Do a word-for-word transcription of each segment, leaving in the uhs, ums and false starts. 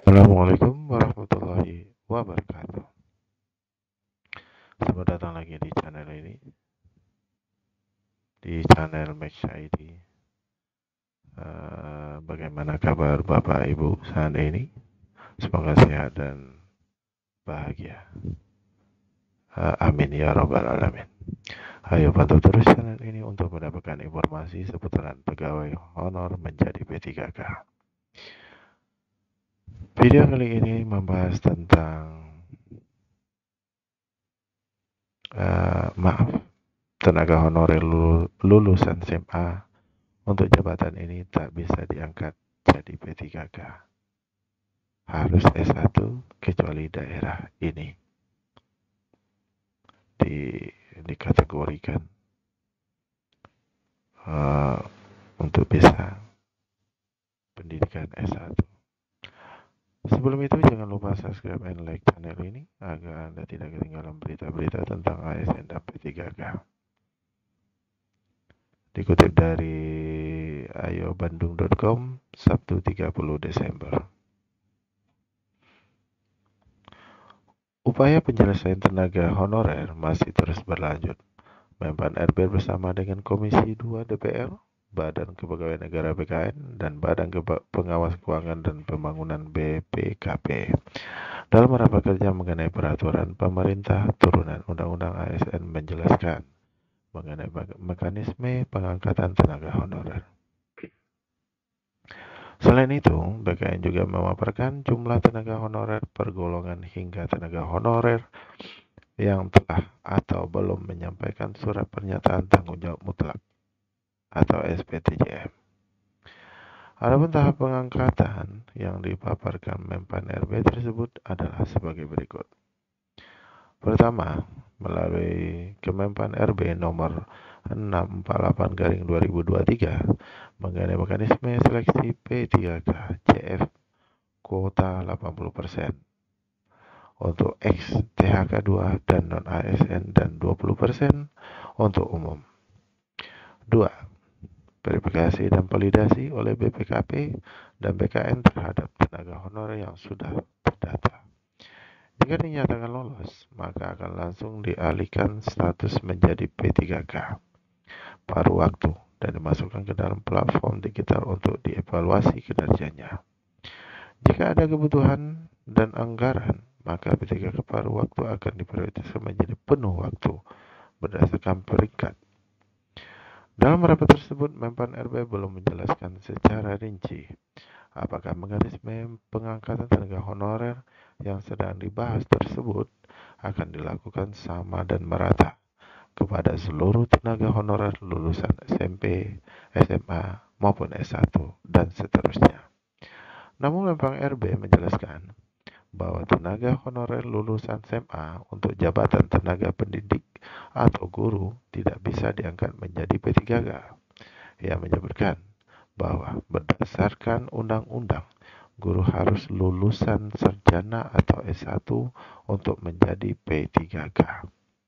Assalamualaikum warahmatullahi wabarakatuh. Selamat datang lagi di channel ini, di channel Max I D. Uh, bagaimana kabar Bapak Ibu saat ini? Semoga sehat dan bahagia. Uh, amin ya robbal alamin. Ayo pantau terus channel ini untuk mendapatkan informasi seputaran pegawai honor menjadi P tiga K. Video kali ini membahas tentang uh, maaf tenaga honorer lulusan S M A untuk jabatan ini tak bisa diangkat jadi P tiga K. Harus S satu kecuali daerah ini di dikategorikan uh, untuk bisa pendidikan S satu. Sebelum itu jangan lupa subscribe and like channel ini agar Anda tidak ketinggalan berita-berita tentang A S N dan P tiga K. Dikutip dari ayo bandung dot com Sabtu tiga puluh Desember. Upaya penyelesaian tenaga honorer masih terus berlanjut. Menpan R B bersama dengan Komisi dua D P R, Badan Kepegawaian Negara B K N, dan Badan Pengawas Keuangan dan Pembangunan B P K P dalam rapat kerja mengenai peraturan pemerintah turunan Undang-Undang A S N menjelaskan mengenai mekanisme pengangkatan tenaga honorer. Selain itu, B K N juga memaparkan jumlah tenaga honorer per golongan hingga tenaga honorer yang telah atau belum menyampaikan surat pernyataan tanggung jawab mutlak atau S P T J M. Adapun tahap pengangkatan yang dipaparkan Menpan R B tersebut adalah sebagai berikut. Pertama, melalui Kemenpan R B nomor enam empat delapan garing dua ribu dua puluh tiga mengenai mekanisme seleksi P tiga K C F kuota delapan puluh persen untuk X T H K dua dan non A S N dan dua puluh persen untuk umum. Dua, verifikasi dan validasi oleh B P K P dan B K N terhadap tenaga honorer yang sudah terdata. Jika dinyatakan lolos, maka akan langsung dialihkan status menjadi P tiga K paruh waktu dan dimasukkan ke dalam platform digital untuk dievaluasi kinerjanya. Jika ada kebutuhan dan anggaran, maka P tiga K paruh waktu akan diprioritaskan menjadi penuh waktu berdasarkan peringkat. Dalam rapat tersebut, Menpan R B belum menjelaskan secara rinci apakah mekanisme pengangkatan tenaga honorer yang sedang dibahas tersebut akan dilakukan sama dan merata kepada seluruh tenaga honorer lulusan S M P, S M A, maupun S satu, dan seterusnya. Namun Menpan R B menjelaskan bahwa tenaga honorer lulusan S M A untuk jabatan tenaga pendidik atau guru tidak bisa diangkat menjadi P tiga K. Ia menyebutkan bahwa berdasarkan undang-undang, guru harus lulusan sarjana atau S satu untuk menjadi P tiga K.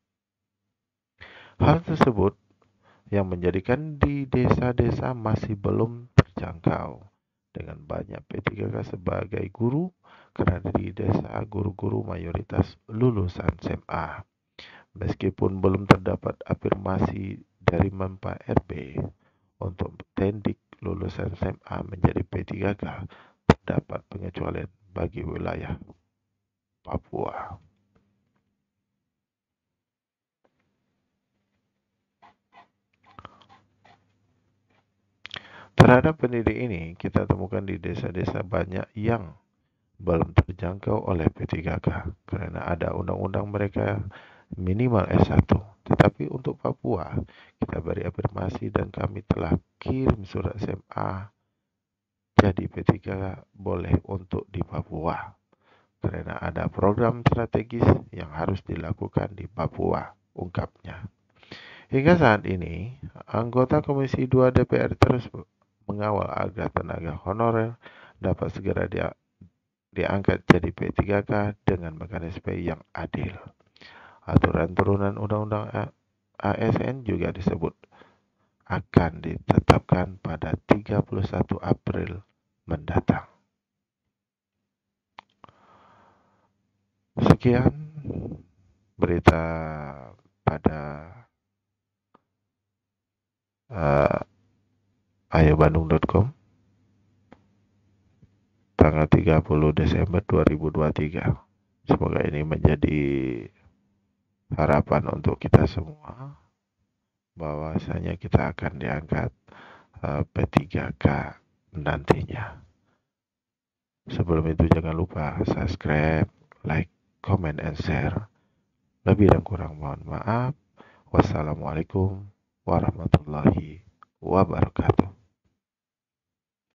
Hal tersebut yang menjadikan di desa-desa masih belum terjangkau dengan banyak P tiga K sebagai guru, karena di desa guru-guru mayoritas lulusan S M A. Meskipun belum terdapat afirmasi dari Menpan R B untuk tendik lulusan S M A menjadi P tiga K, terdapat pengecualian bagi wilayah Papua. Terhadap pendidik ini, kita temukan di desa-desa banyak yang belum terjangkau oleh P tiga K karena ada undang-undang mereka minimal S satu. Tetapi untuk Papua, kita beri afirmasi dan kami telah kirim surat S M A jadi P tiga K boleh untuk di Papua karena ada program strategis yang harus dilakukan di Papua, ungkapnya. Hingga saat ini, anggota Komisi dua D P R terus mengawal agar tenaga honorer dapat segera dia diangkat jadi P tiga K dengan mekanisme yang adil. Aturan turunan Undang-Undang A S N juga disebut akan ditetapkan pada tiga puluh satu April mendatang. Demikian berita pada uh, ayo bandung dot com tanggal tiga puluh Desember dua ribu dua puluh tiga. Semoga ini menjadi harapan untuk kita semua bahwasanya kita akan diangkat uh, P tiga K nantinya. Sebelum itu jangan lupa subscribe, like, comment, and share. Lebih dan kurang mohon maaf. Wassalamualaikum warahmatullahi wabarakatuh.